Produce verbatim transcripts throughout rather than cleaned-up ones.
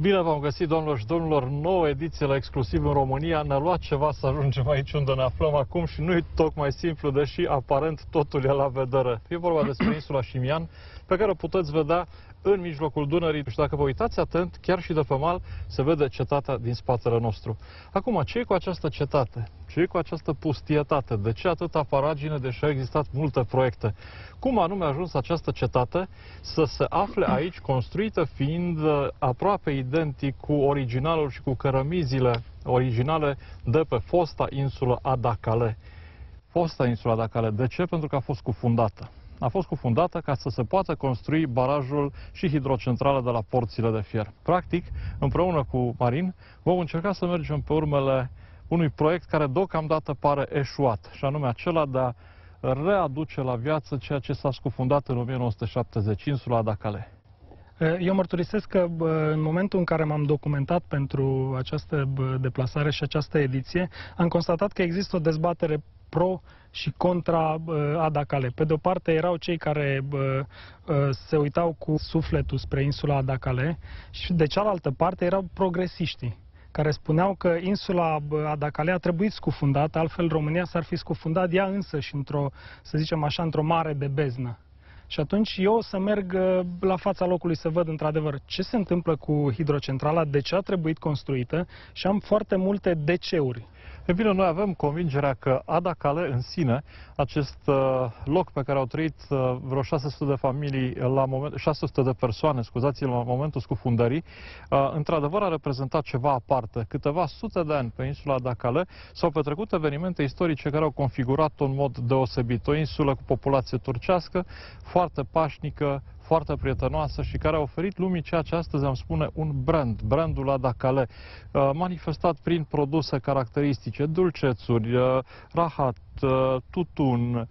Bine v-am găsit, doamnelor și domnilor, nouă ediție la Exclusiv în România. Ne-a luat ceva să ajungem aici unde ne aflăm acum și nu e tocmai simplu, deși aparent totul e la vedere. E vorba despre insula Șimian, pe care o puteți vedea în mijlocul Dunării. Și dacă vă uitați atent, chiar și de pe mal, se vede cetatea din spatele nostru. Acum, ce e cu această cetate? Ce e cu această pustietate? De ce atâta paragine, deși au existat multe proiecte? Cum anume a ajuns această cetate să se afle aici, construită fiind aproape identic cu originalul și cu cărămizile originale de pe fosta insulă Adacale? Fosta insulă Adacale. De ce? Pentru că a fost cufundată. A fost cufundată ca să se poată construi barajul și hidrocentrala de la Porțile de Fier. Practic, împreună cu Marin, vom încerca să mergem pe urmele unui proiect care deocamdată pare eșuat, și anume acela de a readuce la viață ceea ce s-a scufundat în o mie nouă sute șaptezeci, insula Adacale. Eu mărturisesc că în momentul în care m-am documentat pentru această deplasare și această ediție, am constatat că există o dezbatere pro și contra Adacale. Pe de o parte erau cei care se uitau cu sufletul spre insula Adacale și de cealaltă parte erau progresiștii, care spuneau că insula Adacale a trebuit scufundată, altfel România s-ar fi scufundat ea însă și într-o, să zicem așa, într-o mare de beznă. Și atunci eu o să merg la fața locului să văd într-adevăr ce se întâmplă cu hidrocentrala, de ce a trebuit construită și am foarte multe de ce-uri. E bine, noi avem convingerea că Adacale în sine, acest uh, loc pe care au trăit uh, vreo șase sute de familii, la moment, șase sute de persoane, scuzați, la momentul scufundării, uh, într-adevăr a reprezentat ceva aparte. Câteva sute de ani pe insula Adacale s-au petrecut evenimente istorice care au configurat-o în mod deosebit. O insulă cu populație turcească, foarte pașnică, foarte prietenoasă și care a oferit lumii ceea ce astăzi am spune un brand, brandul Adacale, manifestat prin produse caracteristice, dulcețuri, rahat, tutun,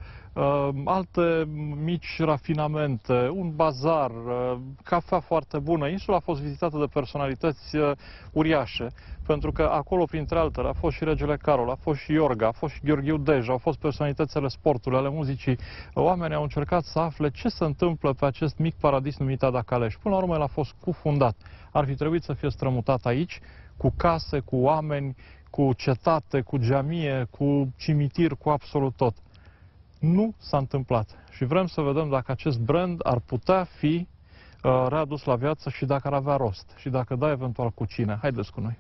alte mici rafinamente, un bazar, cafea foarte bună. Insula a fost vizitată de personalități uriașe, pentru că acolo, printre altele, a fost și regele Carol, a fost și Iorga, a fost și Gheorghiu Dej, au fost personalitățile sportului, ale muzicii. Oamenii au încercat să afle ce se întâmplă pe acest mic paradis numit Adacale și până la urmă el a fost cufundat. Ar fi trebuit să fie strămutat aici, cu case, cu oameni, cu cetate, cu geamie, cu cimitir, cu absolut tot. Nu s-a întâmplat și vrem să vedem dacă acest brand ar putea fi uh, readus la viață și dacă ar avea rost și dacă da, eventual cu cine. Haideți cu noi!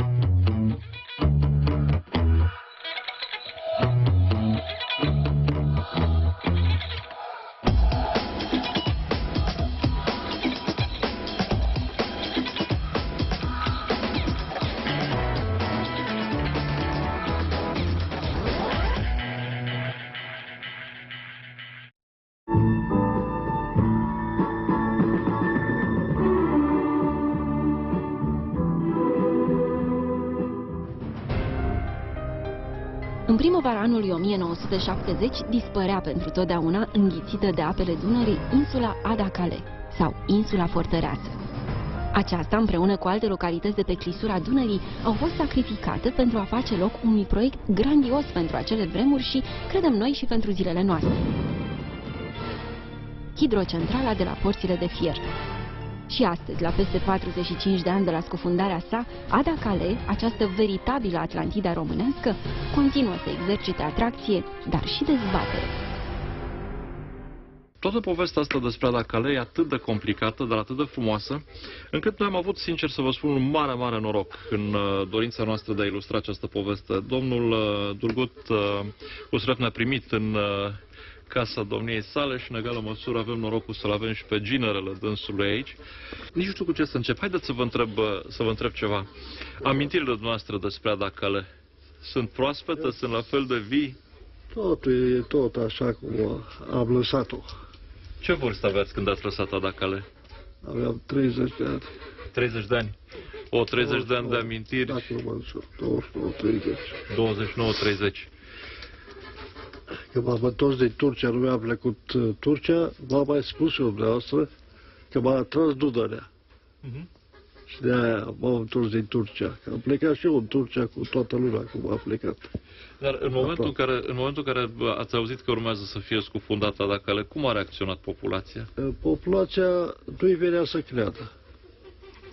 În primăvara anului o mie nouă sute șaptezeci dispărea pentru totdeauna, înghițită de apele Dunării, insula Adacale sau insula Fortăreață. Aceasta, împreună cu alte localități de pe clisura Dunării, au fost sacrificate pentru a face loc unui proiect grandios pentru acele vremuri și, credem noi, și pentru zilele noastre. Hidrocentrala de la Porțile de Fier. Și astăzi, la peste patruzeci și cinci de ani de la scufundarea sa, Adacale, această veritabilă Atlantida românească, continuă să exercite atracție, dar și dezbatere. Toată povestea asta despre Adacale e atât de complicată, dar atât de frumoasă, încât noi am avut, sincer să vă spun, un mare, mare noroc în dorința noastră de a ilustra această poveste. Domnul Durgut Usret ne-a primit în casa domniei sale și în egală măsură avem norocul să-l avem și pe ginerele dânsului aici. Nici nu știu cu ce să încep. Haideți să vă întreb, să vă întreb ceva. Amintirile noastre despre Adacale sunt proaspete, sunt la fel de vii? Totul e tot așa cum am lăsat-o. Ce vârstă aveați când ați lăsat Adacale? Aveam treizeci de ani. treizeci de ani. O, treizeci de ani de amintiri. Dacă nu mă înșur, douăzeci și nouă treizeci. douăzeci și nouă treizeci. Când m-am întors din Turcia, nu mi-am plecut Turcia, m-am mai spus eu dumneavoastră că m-a atras Dunărea. Uh-huh. Și de aia m-am întors din Turcia. Că am plecat și eu în Turcia cu toată lumea, cum am plecat. Dar în momentul, în care, în momentul în care ați auzit că urmează să fie scufundată Adacale, cum a reacționat populația? Populația nu-i venea să creadă.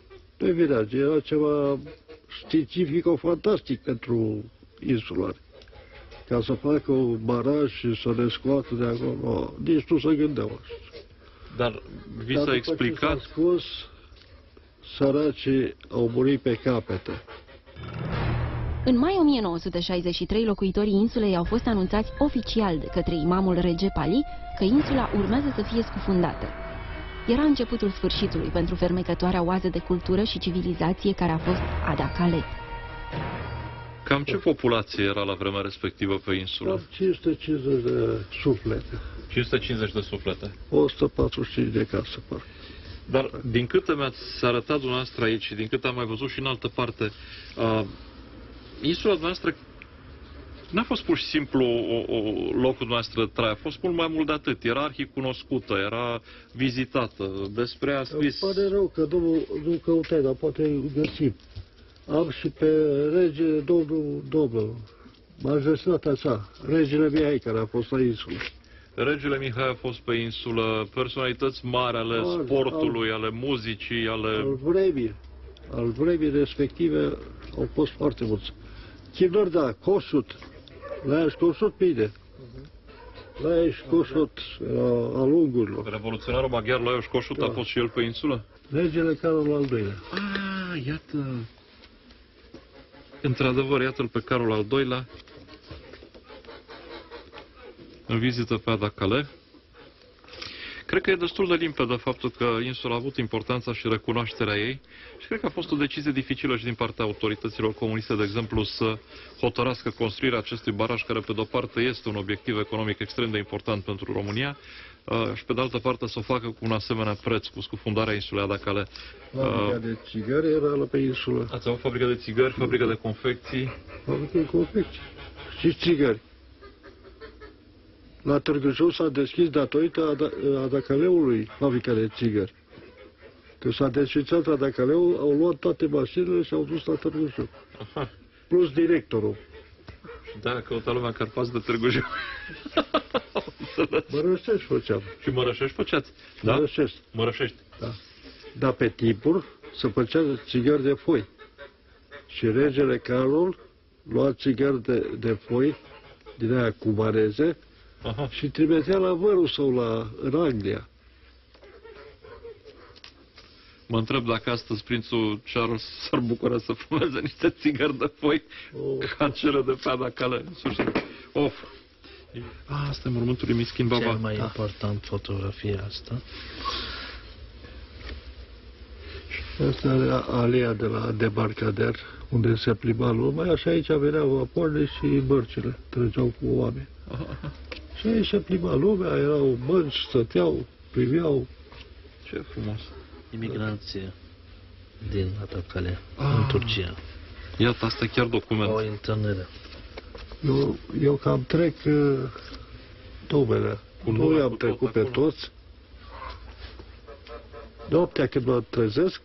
pe Vireage. Era ceva științifico-fantastic pentru insulari. Ca să facă un baraj și să le scoată de acolo, no, nici nu se gândeau așa. Dar vi Dar s-a după explicat? ce s-a scos, săracii au murit pe capete. În mai o mie nouă sute șaizeci și trei, locuitorii insulei au fost anunțați oficial de către imamul Recep Ali că insula urmează să fie scufundată. Era începutul sfârșitului pentru fermecătoarea oază de cultură și civilizație care a fost Ada Kale. Cam ce populație era la vremea respectivă pe insulă? Cam cinci sute cincizeci de suflete, cinci sute cincizeci de suflete. o sută patruzeci și cinci de case, parcă. Dar din câte mi-ați arătat dumneavoastră aici și din câte am mai văzut și în altă parte, uh, insula noastră n-a fost pur și simplu o, o, locul noastră de trai, a fost mult mai mult de atât. Era arhicunoscută, era vizitată, despre ea a scris... Îmi pare rău că nu, nu căutai, dar poate găsim. Am și pe rege, domnul, domnul, majestatea sa, regele Mihai, care a fost la insulă. Regele Mihai a fost pe insulă, personalități mari ale Al- sportului, ale muzicii, ale... Al vremii, al vremii respective au fost foarte mulți. Chimnări, da, Kossuth, la Iași Kossuth bine. La Iași Kossuth era al ungurilor. Revoluționarul maghiar Lajos Kossuth a Da. fost și el pe insulă? Regele Carol al doilea. Ah, iată... Într-adevăr, iată-l pe Carol al doilea în vizită pe Ada Kale. Cred că e destul de limpede faptul că insula a avut importanța și recunoașterea ei și cred că a fost o decizie dificilă și din partea autorităților comuniste, de exemplu, să hotărască construirea acestui baraj, care pe de-o parte este un obiectiv economic extrem de important pentru România, uh, și pe de altă parte să o facă cu un asemenea preț, cu scufundarea insulei Ada Kale. Fabrica de țigări era la pe insulă. Ați avut fabrică de țigări, fabrică de confecții. Fabrica de confecții. Și țigări. La Târgu Jiu s-a deschis datorită Ada- Adacaleului fabrica de țigări. Când s-a desfințat Adacaleul, au luat toate mașinile și au dus la Târgu Jiu. Aha. Plus directorul. Și de-aia căuta lumea Carpați de Târgu Jiu. Mărășești făceam. Și Mărășești făceați? Da? Mărășești. Mărășești. Da. Dar pe timpuri se făcea țigări de foi. Și regele Carol lua țigări de, de foi din aia cu mareze Aha. și trimitea la vărul său la, în Anglia. Mă întreb dacă astăzi prințul Charles s-ar bucura să fumeze niște țigări de foi Oh. ca cele de pe Ada Kale. În sfârșit. Of. Ah, asta e mormântul lui Miskin Baba. Cel mai Da. important fotografia asta. Asta era alea de la debarcader, unde se plimba lumea, și aici veneau vaporile și bărcile, treceau cu oameni. Și aici se plimba lumea, erau bănci, stăteau, priveau. Ce frumos. Imigranție din Ada Kale, Ah. în Turcia. Iată, asta e chiar document. O întâlnire. Eu, eu cam trec uh, numele. Cu Nu nume, i-am cu trecut tot pe acolo. toți. Noaptea când mă trezesc,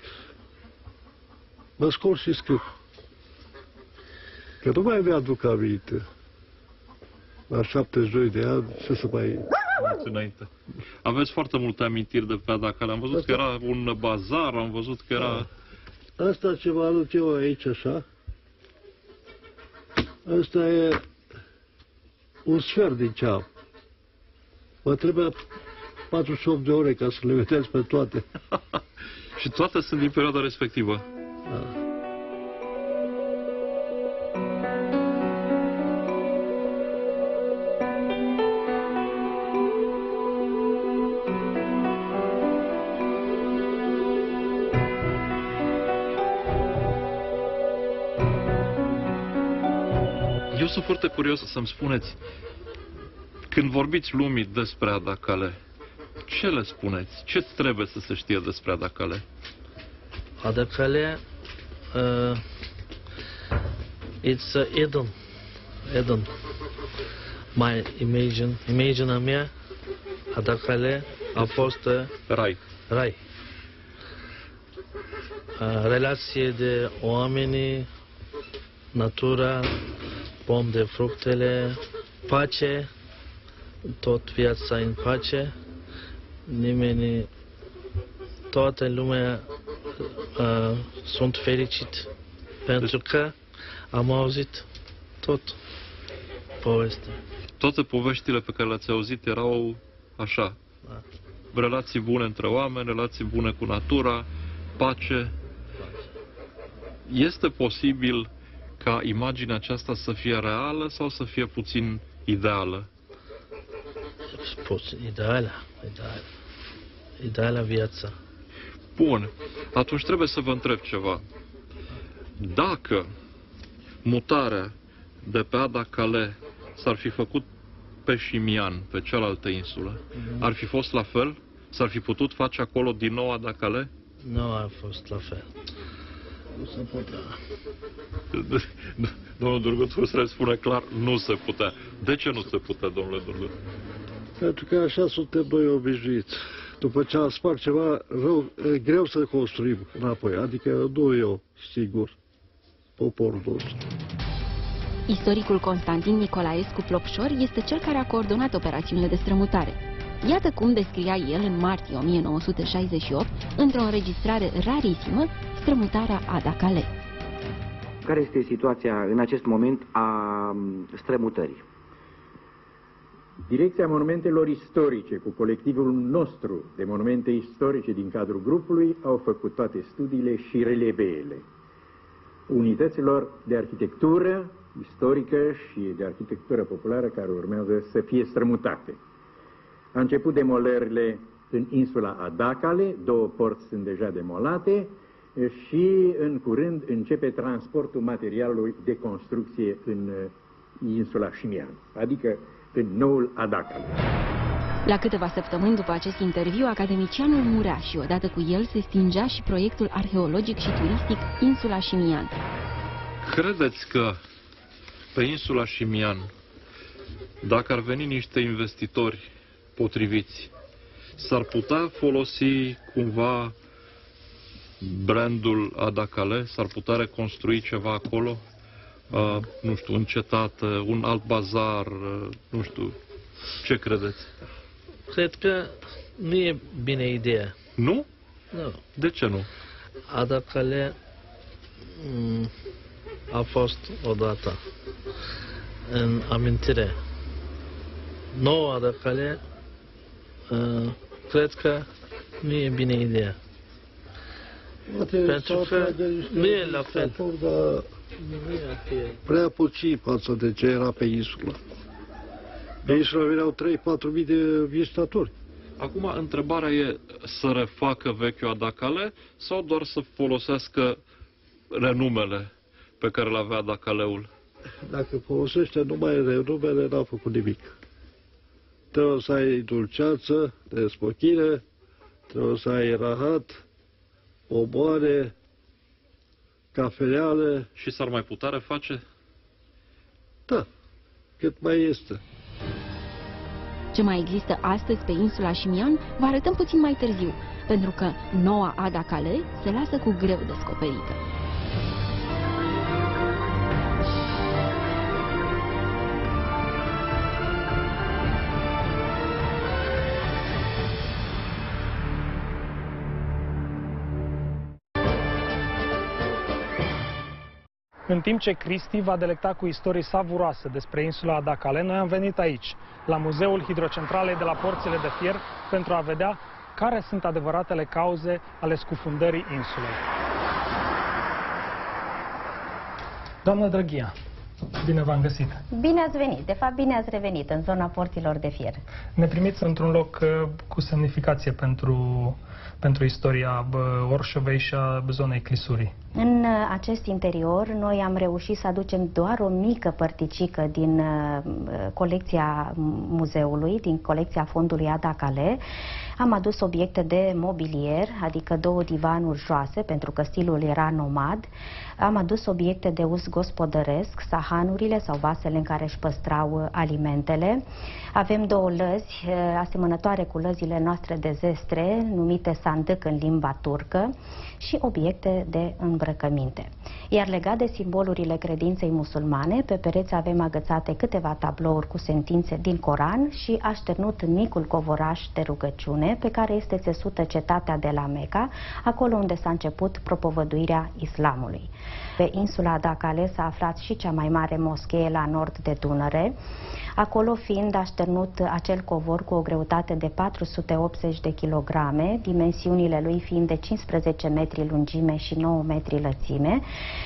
mă scol și scriu. Că nu mai mi-aduc aminte. La șaptezeci și doi de ani, ce să mai... Mulți înainte. Aveți foarte multe amintiri de pe Ada Kale. Am văzut că era un bazar, am văzut că era... Asta ce vă arăt eu aici, așa, asta e un sfert din ceam. Mă trebuie patruzeci și opt de ore ca să le vedeți pe toate. Și toate sunt din perioada respectivă. Da. Eu sunt foarte curios să-mi spuneți, când vorbiți lumii despre Ada Kale, ce le spuneți? Ce trebuie să se știe despre Ada Kale? Ada Kale, uh, it's a Eden. Eden. My imagine, imaginea mea, Ada Kale a fost uh, Rai. rai. Uh, relație de oamenii, natura, pom de fructele, pace, tot viața în pace, nimeni, toată lumea uh, sunt fericit pentru că am auzit tot povestea. Toate poveștile pe care le-ați auzit erau așa. Da. Relații bune între oameni, relații bune cu natura, pace. Este posibil ca imaginea aceasta să fie reală sau să fie puțin ideală? Puțin ideală, ideală. Ideală viața. Bun. Atunci trebuie să vă întreb ceva. Dacă mutarea de pe Ada Calais s-ar fi făcut pe Șimian, pe cealaltă insulă, mm-hmm. ar fi fost la fel? S-ar fi putut face acolo din nou Ada Calais? Nu a fost la fel. Nu se putea. Domnul Durguț, să spune clar, nu se putea. De ce nu se putea, domnule Durguț? Pentru că așa suntem noi obișnuiți. După ce am spart ceva rău, e greu să construim înapoi. Adică nu eu, sigur, poporul nostru. Istoricul Constantin Nicolaescu Plopșor este cel care a coordonat operațiunile de strămutare. Iată cum descria el în martie o mie nouă sute șaizeci și opt, într-o înregistrare rarisimă, strămutarea Ada Calais. Care este situația în acest moment a strămutării? Direcția Monumentelor Istorice, cu colectivul nostru de monumente istorice din cadrul grupului, au făcut toate studiile și relevele unităților de arhitectură istorică și de arhitectură populară care urmează să fie strămutate. A început demolările în insula Ada Calais, două porți sunt deja demolate și în curând începe transportul materialului de construcție în insula Șimian, adică în noul Ada Calais. La câteva săptămâni după acest interviu, academicianul murea și odată cu el se stingea și proiectul arheologic și turistic Insula Șimian. Credeți că pe insula Șimian, dacă ar veni niște investitori potriviți, s-ar putea folosi cumva brandul Ada Calais? S-ar putea reconstrui ceva acolo? Uh, nu știu, un cetate, un alt bazar, uh, nu știu. Ce credeți? Cred că nu e bine ideea. Nu? Nu. De ce nu? Ada Calais mm, a fost odată în amintire. Noua Ada Calais, uh, cred că nu e bine ideea. Pentru că nu e la fel. Nu e la fel. Prea puțin față de ce era pe insulă. Pe insulă veneau trei patru mii de vizitatori. Acum, întrebarea e să refacă vechiul Ada Calais sau doar să folosească renumele pe care le avea Ada Calais-ul? Dacă folosește numai renumele, n-a făcut nimic. Trebuie să ai dulceață de spochine, trebuie să ai rahat, omoare, cafeleale. Și s-ar mai putea reface? Da, cât mai este. Ce mai există astăzi pe insula Șimian vă arătăm puțin mai târziu, pentru că noua Ada Calais se lasă cu greu descoperită. În timp ce Cristi va delecta cu istorii savuroase despre insula Ada Calais, noi am venit aici, la Muzeul Hidrocentralei de la Porțile de Fier, pentru a vedea care sunt adevăratele cauze ale scufundării insulei. Doamnă Drăghia, bine v-am găsit! Bine ați venit! De fapt, bine ați revenit în zona Porților de Fier. Ne primiți într-un loc uh, cu semnificație pentru, pentru istoria uh, Orșovei și a zonei Clisurii. În uh, acest interior, noi am reușit să aducem doar o mică părticică din uh, colecția muzeului, din colecția fondului Ada Calais. Am adus obiecte de mobilier, adică două divanuri joase, pentru că stilul era nomad. Am adus obiecte de uz gospodăresc, sahanurile sau vasele în care își păstrau alimentele. Avem două lăzi asemănătoare cu lăzile noastre de zestre, numite sandık în limba turcă, și obiecte de îmbrăcăminte. Iar legat de simbolurile credinței musulmane, pe pereți avem agățate câteva tablouri cu sentințe din Coran și așternut în micul covoraș de rugăciune. lungime pe care este țesută cetatea de la Mecca, acolo unde s-a început propovăduirea islamului. Pe insula Adakale s-a aflat și cea mai mare moschee la nord de Dunăre, acolo fiind așternut acel covor cu o greutate de patru sute optzeci de kilograme, dimensiunile lui fiind de cincisprezece metri lungime și nouă metri lățime,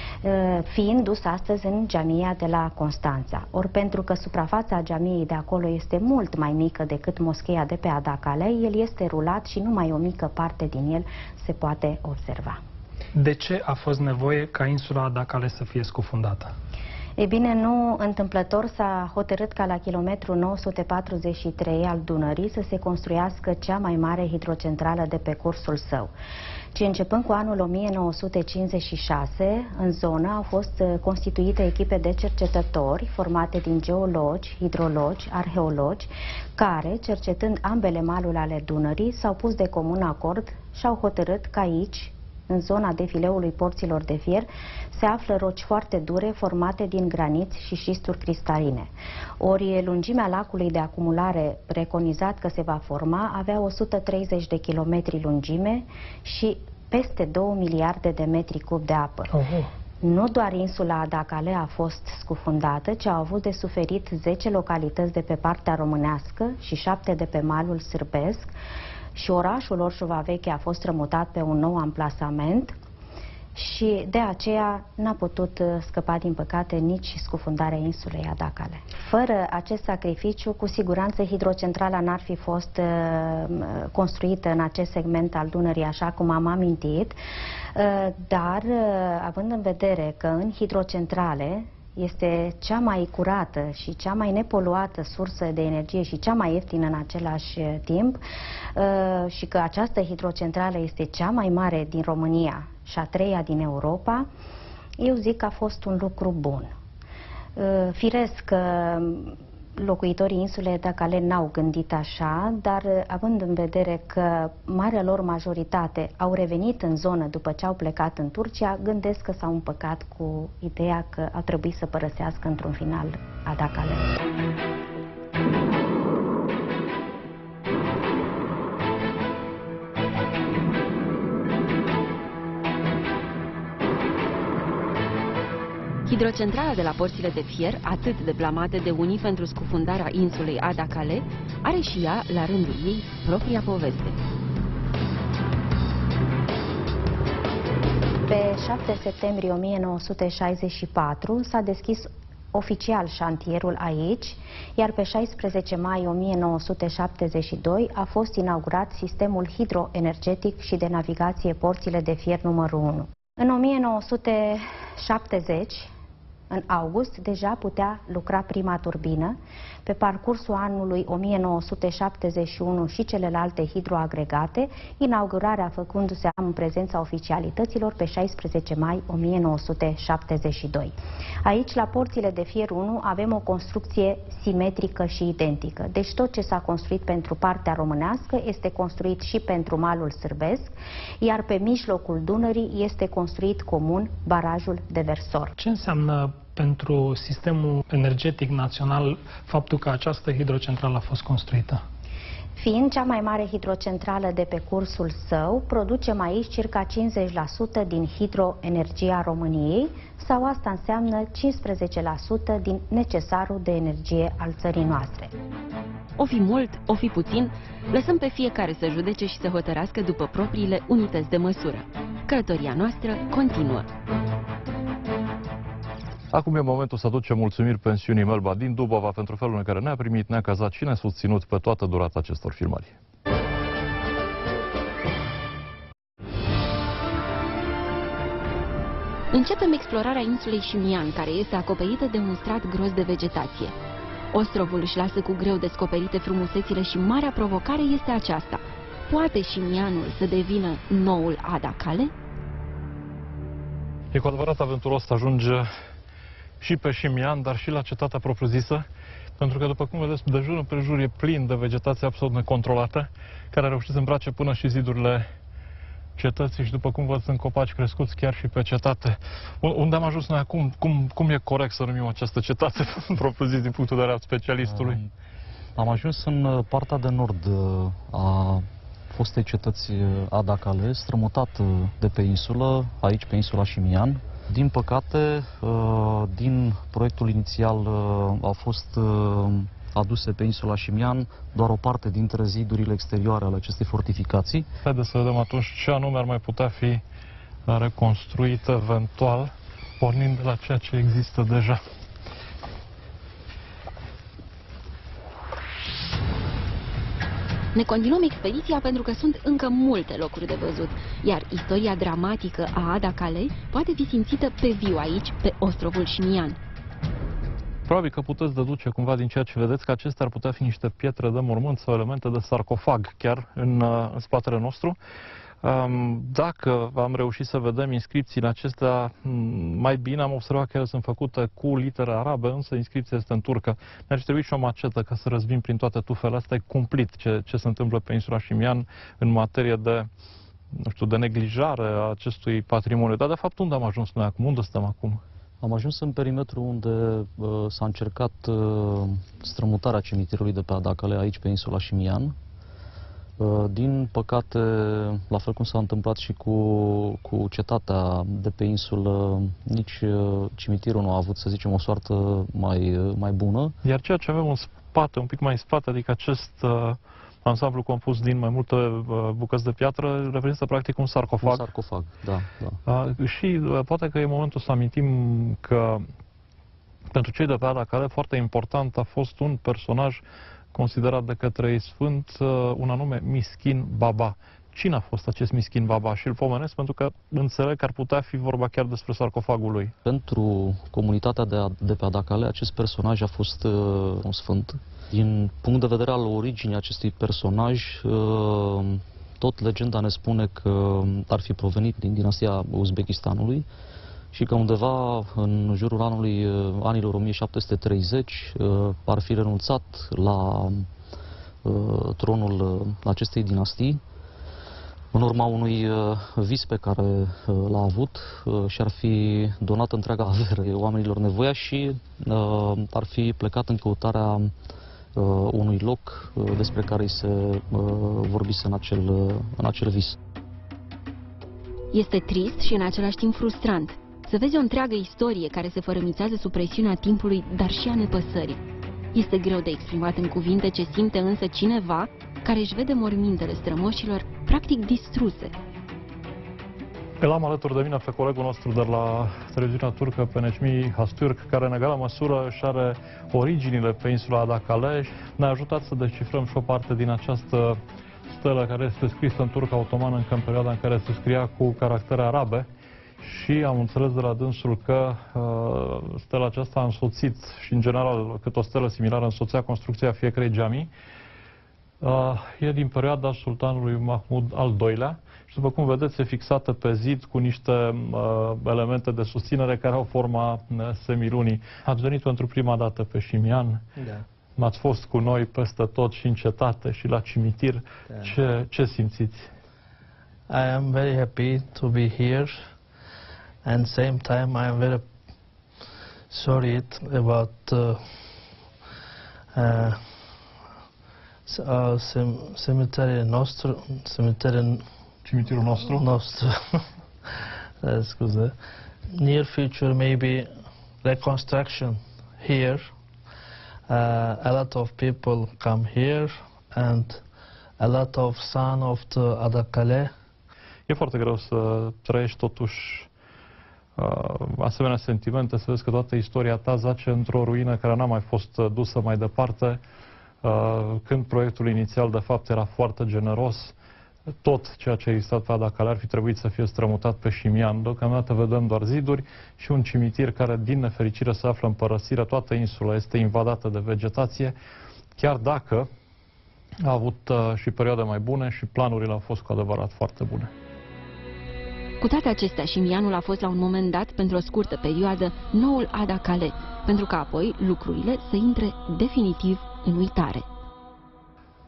fiind dus astăzi în Jamia de la Constanța. Ori pentru că suprafața Jamiei de acolo este mult mai mică decât moscheea de pe Adakale, el este rulat și numai o mică parte din el se poate observa. De ce a fost nevoie ca insula Adakale să fie scufundată? E bine, nu întâmplător s-a hotărât ca la kilometrul nouă sute patruzeci și trei al Dunării să se construiască cea mai mare hidrocentrală de pe cursul său. Ci începând cu anul o mie nouă sute cincizeci și șase, în zonă au fost constituite echipe de cercetători formate din geologi, hidrologi, arheologi, care, cercetând ambele maluri ale Dunării, s-au pus de comun acord și au hotărât că aici, în zona defileului porților de fier, se află roci foarte dure formate din graniți și șisturi cristaline. Ori lungimea lacului de acumulare preconizat că se va forma avea o sută treizeci de kilometri lungime și peste două miliarde de metri cub de apă. Uh-huh. Nu doar insula Adakale a fost scufundată, ci au avut de suferit zece localități de pe partea românească și șapte de pe malul sârbesc, și orașul Orșova Veche a fost rămutat pe un nou amplasament și de aceea n-a putut scăpa, din păcate, nici scufundarea insulei Adakale. Fără acest sacrificiu, cu siguranță hidrocentrala n-ar fi fost uh, construită în acest segment al Dunării, așa cum am amintit, uh, dar uh, având în vedere că în hidrocentrale este cea mai curată și cea mai nepoluată sursă de energie și cea mai ieftină în același timp și că această hidrocentrală este cea mai mare din România și a treia din Europa, eu zic că a fost un lucru bun. Firesc că locuitorii insulei Adakale n-au gândit așa, dar având în vedere că marea lor majoritate au revenit în zonă după ce au plecat în Turcia, gândesc că s-au împăcat cu ideea că au trebuit să părăsească într-un final Adakale. Hidrocentrala de la porțile de fier, atât de blamată de unii pentru scufundarea insulei Adakale, are și ea, la rândul ei, propria poveste. Pe șapte septembrie o mie nouă sute șaizeci și patru s-a deschis oficial șantierul aici, iar pe șaisprezece mai o mie nouă sute șaptezeci și doi a fost inaugurat sistemul hidroenergetic și de navigație porțile de fier numărul unu. În o mie nouă sute șaptezeci, în august, deja putea lucra prima turbină. Pe parcursul anului o mie nouă sute șaptezeci și unu și celelalte hidroagregate, inaugurarea făcându-se în prezența oficialităților pe șaisprezece mai o mie nouă sute șaptezeci și doi. Aici, la porțile de fier unu, avem o construcție simetrică și identică. Deci tot ce s-a construit pentru partea românească este construit și pentru malul sârbesc, iar pe mijlocul Dunării este construit comun barajul de Versor. Ce înseamnă pentru sistemul energetic național faptul că această hidrocentrală a fost construită? Fiind cea mai mare hidrocentrală de pe cursul său, producem aici circa cincizeci la sută din hidroenergia României, sau asta înseamnă cincisprezece la sută din necesarul de energie al țării noastre. O fi mult, o fi puțin, lăsăm pe fiecare să judece și să hotărască după propriile unități de măsură. Călătoria noastră continuă. Acum e momentul să aducem mulțumiri pensiunii Melba din Dubova pentru felul în care ne-a primit, ne-a cazat și ne-a susținut pe toată durata acestor filmări. Începem explorarea insulei Șimian, care este acoperită de un strat gros de vegetație. Ostrovul își lasă cu greu descoperite frumusețile și marea provocare este aceasta. Poate Șimianul să devină noul Adakale? E cu adevărat aventuros să ajunge și pe Șimian, dar și la cetatea propriu-zisă, pentru că, după cum vedeți, de jur împrejur e plin de vegetație absolut necontrolată, care a reușit să îmbrace până și zidurile cetății și, după cum văd, sunt copaci crescuți chiar și pe cetate. Unde am ajuns noi acum? Cum, cum e corect să numim această cetate propriu-zis din punctul de vedere al specialistului? Am ajuns în partea de nord a fostei cetăți Adakale, strămutat de pe insulă, aici pe insula Șimian. Din păcate, din proiectul inițial au fost aduse pe insula Șimian doar o parte dintre zidurile exterioare ale acestei fortificații. Haideți să vedem atunci ce anume ar mai putea fi reconstruit eventual, pornind de la ceea ce există deja. Ne continuăm expediția pentru că sunt încă multe locuri de văzut, iar istoria dramatică a Adakale poate fi simțită pe viu aici, pe ostrovul Șimian. Probabil că puteți deduce cumva din ceea ce vedeți că acestea ar putea fi niște pietre de mormânt sau elemente de sarcofag chiar în, în spatele nostru. Dacă am reușit să vedem inscripțiile acestea mai bine, am observat că ele sunt făcute cu litere arabe, însă inscripția este în turcă. Ne-ar trebui și o macetă ca să răzbim prin toate tufele astea. E cumplit ce, ce se întâmplă pe insula Șimian în materie de, nu știu, de neglijare a acestui patrimoniu. Dar de fapt unde am ajuns noi acum? Unde stăm acum? Am ajuns în perimetru unde uh, s-a încercat uh, strămutarea cimitirului de pe Adakale, aici pe insula Șimian. Uh, din păcate, la fel cum s-a întâmplat și cu, cu cetatea de pe insulă, nici uh, cimitirul nu a avut, să zicem, o soartă mai, uh, mai bună. Iar ceea ce avem în spate, un pic mai în spate, adică acest uh, ansamblu compus din mai multe uh, bucăți de piatră, reprezintă practic un sarcofag. Un sarcofag, da. da. Uh, și uh, poate că e momentul să amintim că pentru cei de pe Adakale foarte important a fost un personaj considerat de către ei sfânt, uh, un anume Miskin Baba. Cine a fost acest Miskin Baba? Și îl pomenesc pentru că înțeleg că ar putea fi vorba chiar despre sarcofagul lui. Pentru comunitatea de, de pe Adakale, acest personaj a fost uh, un sfânt. Din punct de vedere al originii acestui personaj, uh, tot legenda ne spune că ar fi provenit din dinastia Uzbekistanului și că undeva în jurul anului, anilor o mie șapte sute treizeci ar fi renunțat la tronul acestei dinastii în urma unui vis pe care l-a avut și ar fi donat întreaga avere oamenilor nevoia și ar fi plecat în căutarea unui loc despre care îi se vorbise în acel, în acel vis. Este trist și în același timp frustrant să vezi o întreagă istorie care se fărâmițează sub presiunea timpului, dar și a nepăsării. Este greu de exprimat în cuvinte ce simte însă cineva care își vede mormintele strămoșilor practic distruse. Îl am alături de mine pe colegul nostru de la televiziunea turcă, pe Necmi Hastürk, care în egală măsură își are originile pe insula Adakale. Ne-a ajutat să descifrăm și o parte din această stelă care este scrisă în turcă otomană încă în perioada în care se scria cu caractere arabe. Și am înțeles de la dânsul că uh, stela aceasta a însoțit și în general cât o stelă similară însoțea construcția fiecărei geamii. Uh, e din perioada sultanului Mahmud al doilea și după cum vedeți e fixată pe zid cu niște uh, elemente de susținere care au forma uh, semilunii. Ați venit pentru prima dată pe Șimian, da. Ați fost cu noi peste tot și în cetate și la cimitir. Da. Ce, ce simțiți? I am very happy to be here. And same time I am very sorry about uh, uh, uh, cem cemetery nostru, cemetery cimitirul nostru. nostru. uh, scuze. Near future maybe reconstruction here. Uh, a lot of people come here and a lot of son of the Adakale. E foarte greu să trăiești totuși Uh, asemenea sentimente, să vezi că toată istoria ta zace într-o ruină care n-a mai fost uh, dusă mai departe, uh, când proiectul inițial de fapt era foarte generos. Tot ceea ce a existat pe Adakale ar fi trebuit să fie strămutat pe Șimian. Deocamdată vedem doar ziduri și un cimitir care din nefericire se află în părăsire. Toată insula este invadată de vegetație, chiar dacă a avut uh, și perioade mai bune și planurile au fost cu adevărat foarte bune. Cu toate acestea, Șimianul a fost la un moment dat, pentru o scurtă perioadă, noul Adakale, pentru ca apoi lucrurile să intre definitiv în uitare.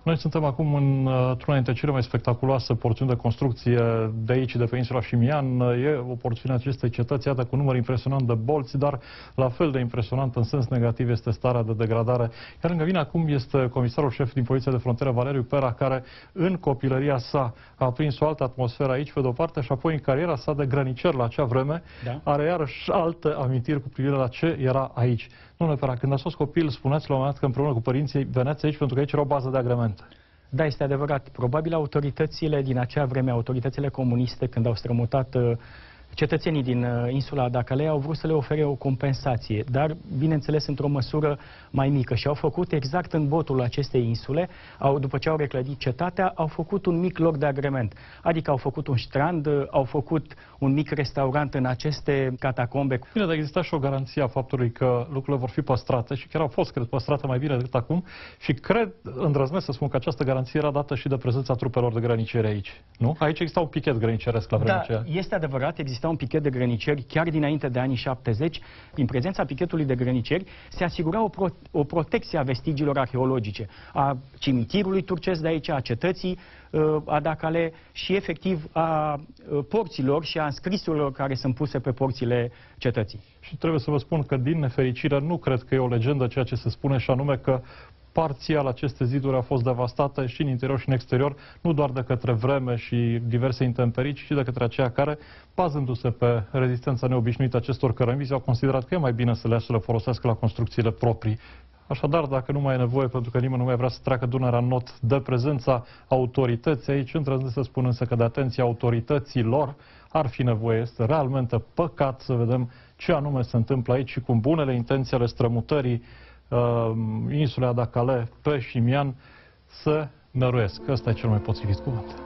Noi suntem acum în, într-una dintre cele mai spectaculoase porțiuni de construcție de aici, de pe insula Șimian. E o porțiune a acestei cetăți, iată, cu număr impresionant de bolți, dar la fel de impresionant în sens negativ este starea de degradare. Iar lângă mine acum este comisarul șef din Poliția de Frontieră, Valeriu Pera, care în copilăria sa a prins o altă atmosferă aici, pe de-o parte, și apoi în cariera sa de grănicer la acea vreme, da. Are iarăși alte amintiri cu privire la ce era aici. Domnule Pera, când ați fost copil, spuneți la un moment dat că împreună cu părinții veneați aici pentru că aici era o bază de agremente. Da, este adevărat. Probabil autoritățile din acea vreme, autoritățile comuniste, când au strămutat uh, cetățenii din uh, insula Adakale, au vrut să le ofere o compensație, dar, bineînțeles, într-o măsură mai mică. Și au făcut exact în botul acestei insule, au, după ce au reclădit cetatea, au făcut un mic loc de agrement. Adică au făcut un strand, uh, au făcut un mic restaurant în aceste catacombe. Bine, dar exista și o garanție a faptului că lucrurile vor fi păstrate și chiar au fost, cred, păstrate mai bine decât acum și cred, îndrăznesc să spun că această garanție era dată și de prezența trupelor de grăniceri aici, nu? Aici exista un pichet grăniceresc la vremea Da, aceea. este adevărat, exista un pichet de grăniceri chiar dinainte de anii șaptezeci. Prin prezența pichetului de grăniceri se asigura o, pro o protecție a vestigiilor arheologice, a cimitirului turcesc de aici, a cetății uh, Adakale și efectiv a uh, porților și a înscrisurilor care sunt puse pe porțile cetății. Și trebuie să vă spun că, din nefericire, nu cred că e o legendă ceea ce se spune, și anume că parțial aceste ziduri au fost devastate și în interior și în exterior, nu doar de către vreme și diverse intemperii, ci și de către aceia care, bazându-se pe rezistența neobișnuită acestor cărămizi, au considerat că e mai bine să le, să le folosească la construcțiile proprii. Așadar, dacă nu mai e nevoie, pentru că nimeni nu mai vrea să treacă Dunărea în not de prezența autorității aici, îndrăznesc să spun însă că de atenția autorităților ar fi nevoie. Este realmente păcat să vedem ce anume se întâmplă aici și cum bunele intenții ale strămutării uh, insulei Adakale pe Șimian se năruiesc. Ăsta e cel mai potrivit cuvânt.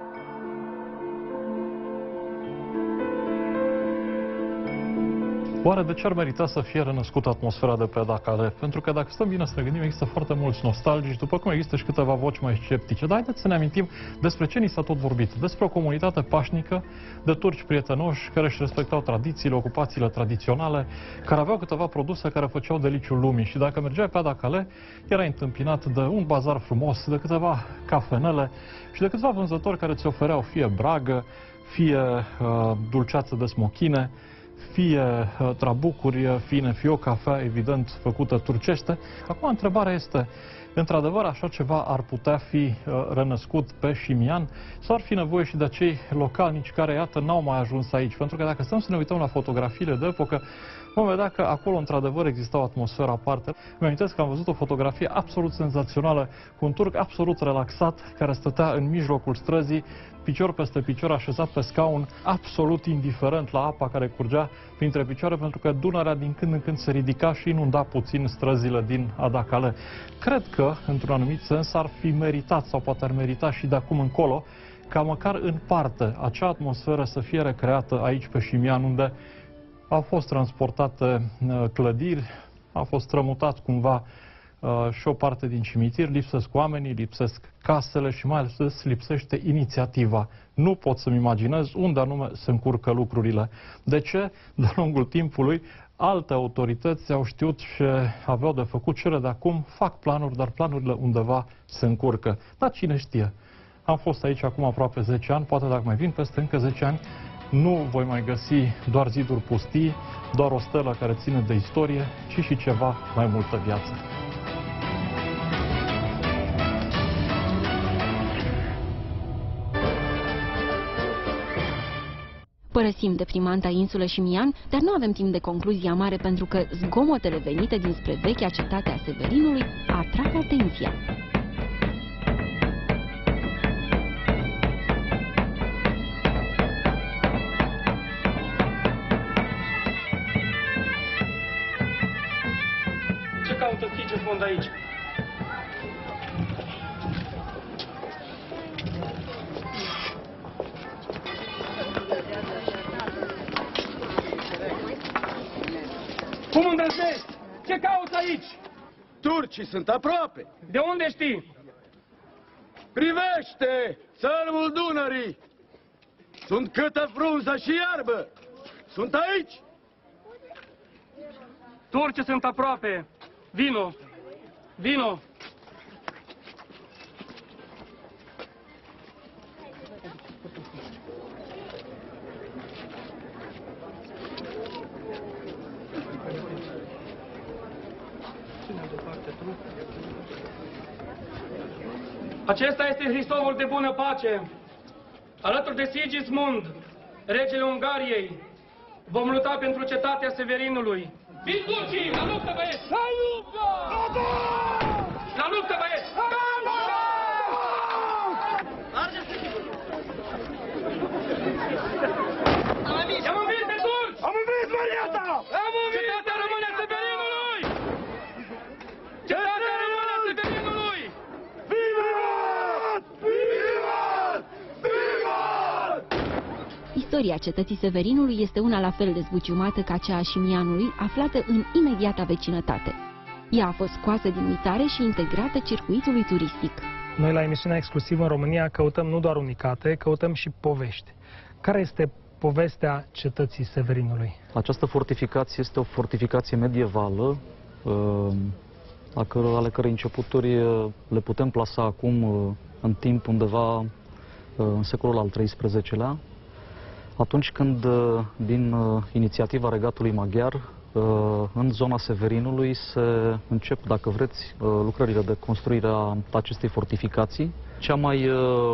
Oare de ce ar merita să fie renăscută atmosfera de pe Adakale? Pentru că, dacă stăm bine să ne gândim, există foarte mulți nostalgici, după cum există și câteva voci mai sceptice. Dar haideți să ne amintim despre ce ni s-a tot vorbit. Despre o comunitate pașnică de turci prietenoși care își respectau tradițiile, ocupațiile tradiționale, care aveau câteva produse care făceau deliciul lumii. Și dacă mergeai pe Adakale, erai întâmpinat de un bazar frumos, de câteva cafenele și de câțiva vânzători care ți ofereau fie bragă, fie uh, dulceață de smochine, fie uh, trabucuri fine, fie o cafea, evident, făcută turcește. Acum, întrebarea este, într-adevăr, așa ceva ar putea fi uh, renăscut pe Șimian sau ar fi nevoie și de acei localnici care, iată, n-au mai ajuns aici? Pentru că dacă stăm să ne uităm la fotografiile de epocă, vom vedea că acolo, într-adevăr, exista o atmosferă aparte. Îmi amintesc că am văzut o fotografie absolut senzațională cu un turc absolut relaxat, care stătea în mijlocul străzii, picior peste picior, așezat pe scaun, absolut indiferent la apa care curgea printre picioare, pentru că Dunărea din când în când se ridica și inunda puțin străzile din Adakale. Cred că, într-un anumit sens, ar fi meritat, sau poate ar merita și de acum încolo, ca măcar în parte acea atmosferă să fie recreată aici pe Șimian, unde au fost transportate clădiri, a fost strămutat cumva și o parte din cimitir, lipsesc oamenii, lipsesc casele și mai ales lipsește inițiativa. Nu pot să-mi imaginez unde anume se încurcă lucrurile. De ce? De-a lungul timpului, alte autorități au știut și aveau de făcut cele de acum, fac planuri, dar planurile undeva se încurcă. Dar cine știe? Am fost aici acum aproape zece ani, poate dacă mai vin peste încă zece ani, nu voi mai găsi doar ziduri pustii, doar o stelă care ține de istorie, ci și ceva mai multă viață. Părăsim deprimanta insulă Șimian, dar nu avem timp de concluzii amare pentru că zgomotele venite dinspre vechea cetate a Severinului atrag atenția. Ce caută ce fond aici? Cum îndrăznești? Ce cauți aici? Turcii sunt aproape. De unde știi? Privește! Țărmul Dunării! Sunt câtă frunză și iarbă! Sunt aici! Turcii sunt aproape! Vino! Vino! Acesta este Hristovul de bună pace. Alături de Sigismund, regele Ungariei, vom lupta pentru cetatea Severinului. Fiți turcii! La luptă, băieți! La luptă! La luptă, băieți! I-am învins pe turci! Am învins varianta! Am învins! Cetatea rămâne a Severinului! Cetatea rămâne a Severinului! Vivat! Vivat! Vivat! Istoria cetății Severinului este una la fel de zbuciumată ca cea a Șimianului, aflată în imediata vecinătate. Ea a fost scoasă din uitare și integrată circuitului turistic. Noi la emisiunea exclusivă în România căutăm nu doar unicate, căutăm și povești. Care este povestea cetății Severinului? Această fortificație este o fortificație medievală, a căr- ale cărei începuturi le putem plasa acum în timp undeva în secolul al treisprezecelea, atunci când, din inițiativa Regatului Maghiar, în zona Severinului se încep, dacă vreți, lucrările de construire a acestei fortificații. Cea mai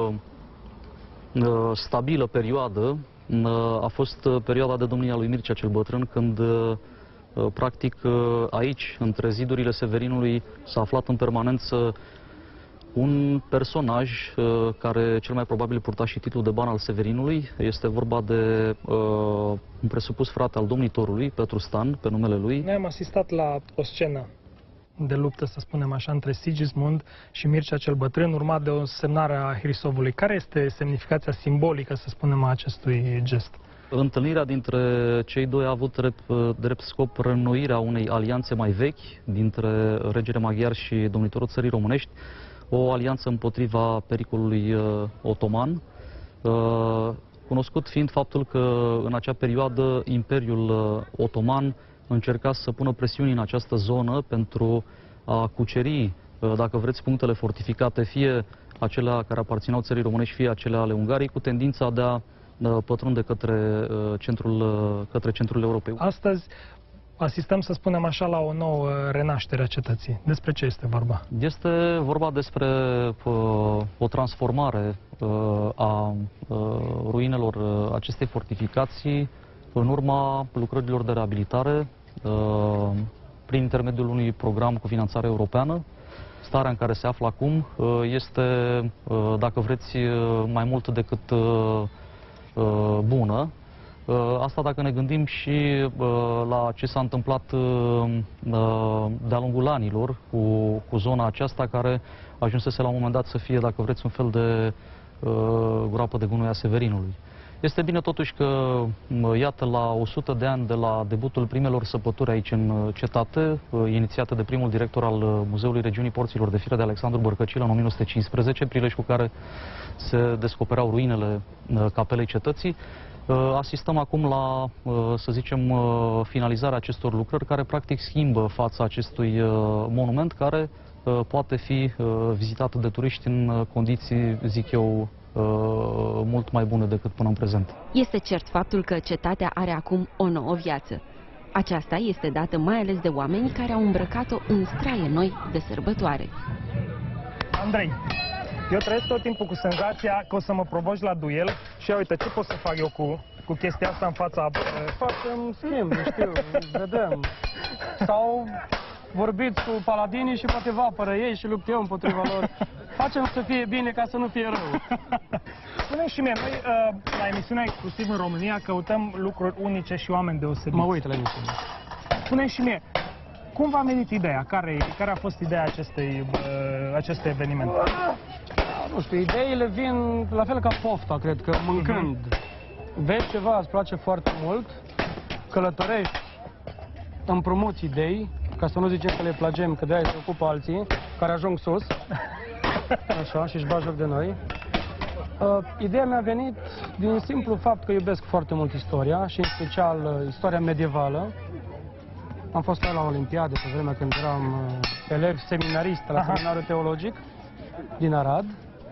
stabilă perioadă a fost perioada de domnia lui Mircea cel Bătrân, când practic aici, între zidurile Severinului, s-a aflat în permanență un personaj care cel mai probabil purta și titlul de ban al Severinului. Este vorba de uh, un presupus frate al domnitorului, Petru Stan, pe numele lui. Noi am asistat la o scenă de luptă, să spunem așa, între Sigismund și Mircea cel Bătrân, urmat de o semnare a Hristovului. Care este semnificația simbolică, să spunem, a acestui gest? Întâlnirea dintre cei doi a avut drept, drept scop reînnoirea unei alianțe mai vechi dintre regele maghiar și domnitorul țării românești, o alianță împotriva pericolului uh, otoman, uh, cunoscut fiind faptul că în acea perioadă Imperiul uh, Otoman încerca să pună presiuni în această zonă pentru a cuceri, uh, dacă vreți, punctele fortificate, fie acelea care aparțineau țării românești, fie acelea ale Ungariei, cu tendința de a uh, pătrunde către, uh, centrul, uh, către centrul Europei. Astăzi asistăm, să spunem așa, la o nouă renaștere a cetății. Despre ce este vorba? Este vorba despre uh, o transformare uh, a uh, ruinelor uh, acestei fortificații în urma lucrărilor de reabilitare uh, prin intermediul unui program cu finanțare europeană. Starea în care se află acum uh, este, uh, dacă vreți, uh, mai mult decât uh, uh, bună. Asta dacă ne gândim și uh, la ce s-a întâmplat uh, de-a lungul anilor cu, cu zona aceasta, care ajunsese la un moment dat să fie, dacă vreți, un fel de uh, groapă de gunoi a Severinului. Este bine totuși că, iată, la o sută de ani de la debutul primelor săpături aici în cetate, uh, inițiate de primul director al Muzeului Regiunii Porților de Fiere de Alexandru Bărcăcilă în o mie nouă sute cincisprezece, prilej cu care se descopereau ruinele uh, capelei cetății, asistăm acum la, să zicem, finalizarea acestor lucrări care practic schimbă fața acestui monument, care poate fi vizitat de turiști în condiții, zic eu, mult mai bune decât până în prezent. Este cert faptul că cetatea are acum o nouă viață. Aceasta este dată mai ales de oamenii care au îmbrăcat-o în straie noi de sărbătoare. Andrei, eu trăiesc tot timpul cu senzația că o să mă provoci la duel și ia uite, ce pot să fac eu cu, cu chestia asta în fața... Facem schimb, nu știu, vedem. Sau vorbiți cu paladinii și poate vă apără ei și lupt eu împotriva lor. Facem să fie bine ca să nu fie rău. Spune și mie, noi la emisiunea exclusiv în România căutăm lucruri unice și oameni deosebiți. Mă uit la emisiune. Spune și mie, cum v-a venit ideea? Care, care a fost ideea acestei, acestui eveniment? Nu știu, ideile vin la fel ca pofta, cred că, mâncând. Vezi ceva, îți place foarte mult, călătorești, împrumuți idei, ca să nu zicem că le plagem, că de-aia se ocupă alții, care ajung sus, așa, și își bag joc de noi. Uh, ideea mi-a venit din simplu fapt că iubesc foarte mult istoria și în special uh, istoria medievală. Am fost la Olimpiade pe vremea când eram uh, elev seminarist la Aha. Seminarul Teologic din Arad.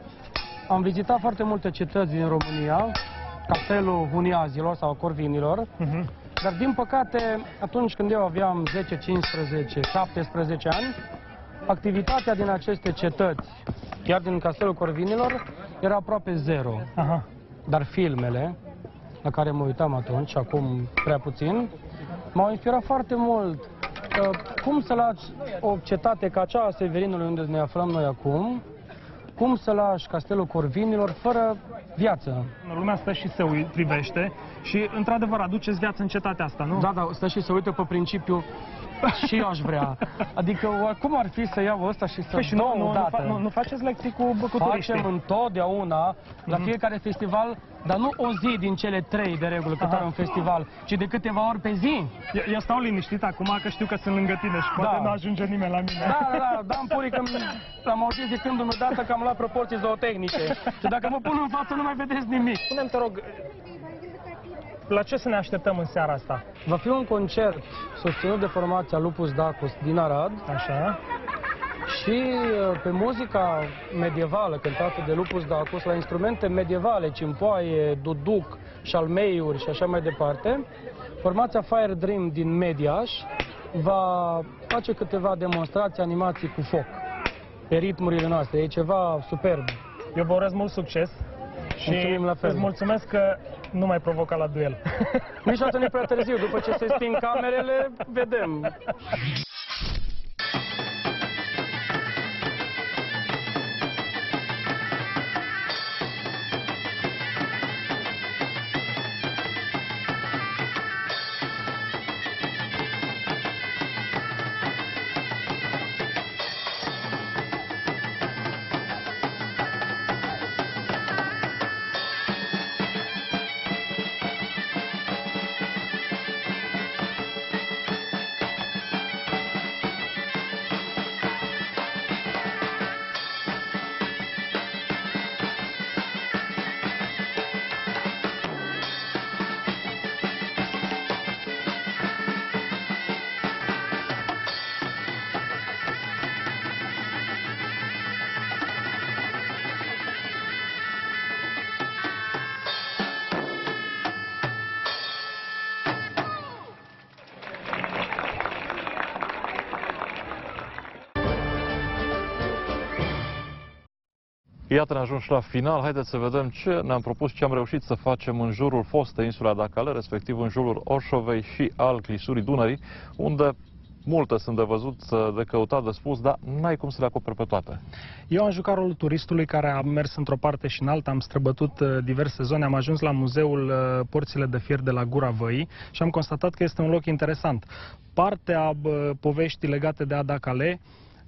Am vizitat foarte multe cetăți din România, castelul Huniazilor sau Corvinilor, uh-huh. Dar din păcate, atunci când eu aveam zece, cincisprezece, șaptesprezece ani, activitatea din aceste cetăți Iar din Castelul Corvinilor era aproape zero. Aha. Dar filmele la care mă uitam atunci, acum prea puțin, m-au inspirat foarte mult. Cum să lași o cetate ca cea a Severinului, unde ne aflăm noi acum, cum să lași Castelul Corvinilor fără viață. Lumea stă și se uit, privește și, într-adevăr, aduceți viață în cetatea asta, nu? Da, da, stă și se uită pe principiu și eu aș vrea. Adică, cum ar fi să iau ăsta și să păi și nu, nu, nu, nu, nu faceți lecții cu, cu turiștii? Facem întotdeauna, la fiecare festival, dar nu o zi din cele trei de regulă cât are un festival, ci de câteva ori pe zi. Eu, eu stau liniștit acum că știu că sunt lângă tine și poate Da. nu ajunge nimeni la mine. Da, da, da, da, în purii că am auzit zicându-mi odată că am luat proporții zootehnice. Și dacă mă pun în față nu mai vedeți nimic. Spune-mi, te rog, la ce să ne așteptăm în seara asta? Va fi un concert susținut de formația Lupus Dacus din Arad. Așa. Și pe muzica medievală cântată de Lupus Dacus, la instrumente medievale, cimpoaie, duduc, șalmeiuri și așa mai departe, formația Fire Dream din Mediaș va face câteva demonstrații, animații cu foc pe ritmurile noastre. E ceva superb. Eu vă urez mult succes și Mulțumim la fel. îți mulțumesc că nu mai provoca la duel. Niciodată nu e prea târziu, după ce se sting camerele, vedem. Iată, ne ajung și la final. Haideți să vedem ce ne-am propus, ce am reușit să facem în jurul fostei insula Dacale, respectiv în jurul Orșovei și al clisurii Dunării, unde multe sunt de văzut, de căutat, de spus, dar n-ai cum să le acoperi pe toate. Eu am jucat rolul turistului care a mers într-o parte și în alta, am străbătut diverse zone, am ajuns la muzeul Porțile de Fier de la Gura Văii și am constatat că este un loc interesant. Partea poveștii legate de Adacale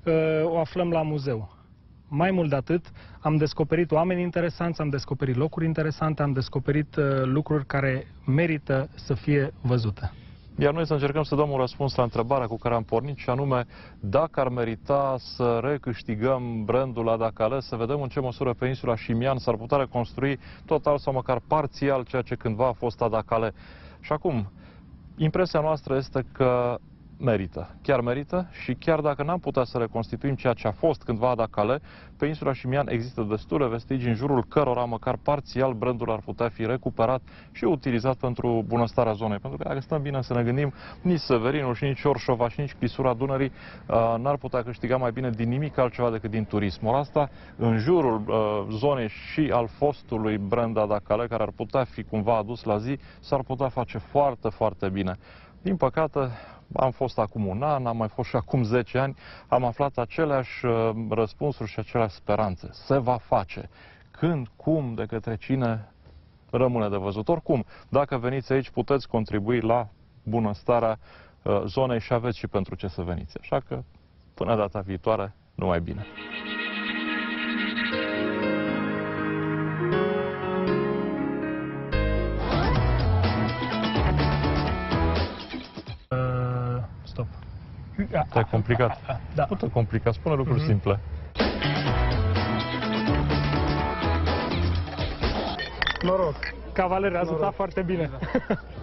o aflăm la muzeu. Mai mult de atât, am descoperit oameni interesanți, am descoperit locuri interesante, am descoperit uh, lucruri care merită să fie văzute. Iar noi să încercăm să dăm un răspuns la întrebarea cu care am pornit, și anume dacă ar merita să recâștigăm brandul Adacale, să vedem în ce măsură pe insula Șimian s-ar putea reconstrui total sau măcar parțial ceea ce cândva a fost Adacale. Și acum, impresia noastră este că merită. Chiar merită și chiar dacă n-am putea să reconstituim ceea ce a fost cândva Adacale, pe insula Șimian există destule vestigii în jurul cărora măcar parțial brandul ar putea fi recuperat și utilizat pentru bunăstarea zonei. Pentru că dacă stăm bine să ne gândim, nici Severinul și nici Orșova și nici clisura Dunării uh, n-ar putea câștiga mai bine din nimic altceva decât din turismul asta. În jurul uh, zonei și al fostului brand Adacale, care ar putea fi cumva adus la zi, s-ar putea face foarte, foarte bine. Din păcate, am fost acum un an, am mai fost și acum zece ani, am aflat aceleași uh, răspunsuri și aceleași speranțe. Se va face. Când, cum, de către cine, rămâne de văzut. Oricum, dacă veniți aici, puteți contribui la bunăstarea uh, zonei și aveți și pentru ce să veniți. Așa că, până data viitoare, numai bine. Stop. Te-ai complicat. Da. Nu te complica, spune lucruri mm-hmm. simple. Noroc. Cavaler, a rezultat foarte bine.